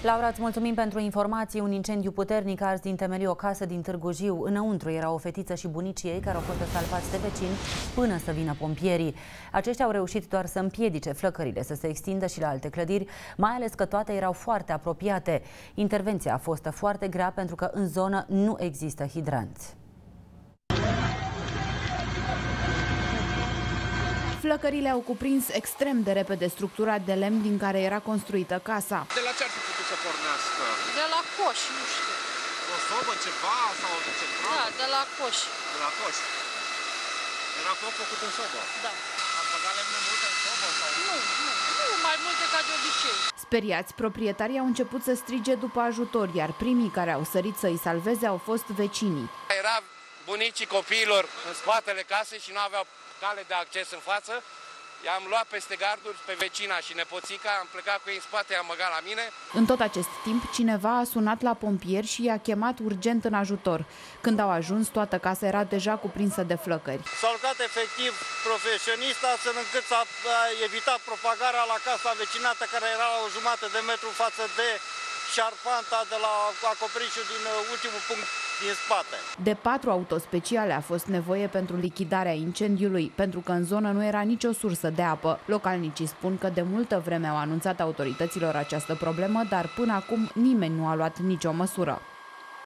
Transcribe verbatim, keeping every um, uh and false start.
Laura, îți mulțumim pentru informații. Un incendiu puternic a ars din temelii o casă din Târgu Jiu. Înăuntru era o fetiță și bunicii ei care au fost salvați de vecini până să vină pompierii. Aceștia au reușit doar să împiedice flăcările să se extindă și la alte clădiri, mai ales că toate erau foarte apropiate. Intervenția a fost foarte grea pentru că în zonă nu există hidranți. Flăcările au cuprins extrem de repede structura de lemn din care era construită casa. De la ce ar fi putut să pornească? De la coș, nu știu. O sobă, ceva sau central? Da, de la coș. De la coș. Era foc făcut în sobă? Da. Ați băgat lemne multe în sobă? Sau... Nu, nu, nu, mai multe ca de obicei. Speriați, proprietarii au început să strige după ajutor, iar primii care au sărit să îi salveze au fost vecinii. Era bunicii copiilor în spatele casei și nu aveau cale de acces în față. I-am luat peste garduri pe vecina și nepoțica, am plecat cu ei în spate, i-am băgat la mine. În tot acest timp, cineva a sunat la pompieri și i-a chemat urgent în ajutor. Când au ajuns, toată casa era deja cuprinsă de flăcări. S-a lucrat efectiv profesionist, astfel încât s-a evitat propagarea la casa vecinată, care era la o jumătate de metru față de șarpanta de la acoperișul din ultimul punct din spate. De patru autospeciale a fost nevoie pentru lichidarea incendiului, pentru că în zonă nu era nicio sursă de apă. Localnicii spun că de multă vreme au anunțat autorităților această problemă, dar până acum nimeni nu a luat nicio măsură.